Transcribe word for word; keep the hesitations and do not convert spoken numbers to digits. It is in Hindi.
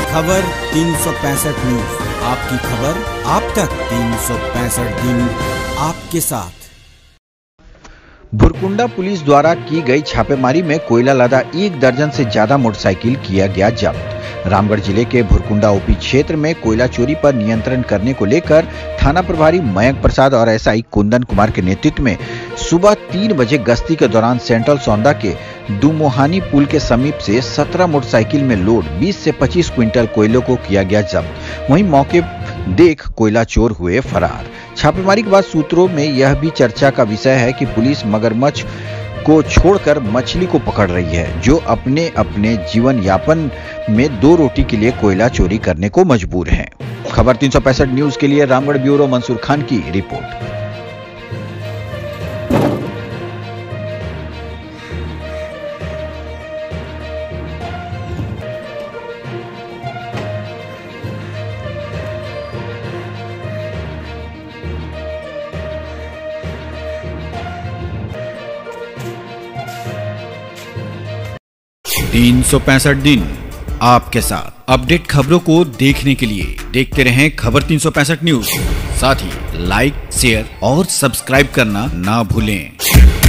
खबर तीन सौ पैंसठ न्यूज, आपकी खबर आप तक। तीन सौ पैंसठ दिन आपके साथ। भुरकुंडा पुलिस द्वारा की गई छापेमारी में कोयला लदा एक दर्जन से ज्यादा मोटरसाइकिल किया गया जब्त। रामगढ़ जिले के भुरकुंडा ओपी क्षेत्र में कोयला चोरी पर नियंत्रण करने को लेकर थाना प्रभारी मयंक प्रसाद और एसआई कुंदन कुमार के नेतृत्व में सुबह तीन बजे गश्ती के दौरान सेंट्रल सौंदा के दुमोहानी पुल के समीप से सत्रह मोटरसाइकिल में लोड बीस से पच्चीस क्विंटल कोयलों को किया गया जब्त। वहीं मौके देख कोयला चोर हुए फरार। छापेमारी के बाद सूत्रों में यह भी चर्चा का विषय है कि पुलिस मगरमच्छ को छोड़कर मछली को पकड़ रही है, जो अपने अपने जीवन यापन में दो रोटी के लिए कोयला चोरी करने को मजबूर हैं। खबर तीन सौ पैंसठ न्यूज के लिए रामगढ़ ब्यूरो मंसूर खान की रिपोर्ट। तीन सौ पैंसठ दिन आपके साथ। अपडेट खबरों को देखने के लिए देखते रहें खबर तीन सौ पैंसठ न्यूज। साथ ही लाइक, शेयर और सब्सक्राइब करना ना भूलें।